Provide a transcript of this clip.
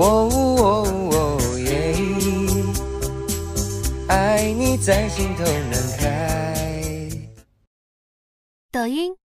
耶，爱你在心头难开。 抖音。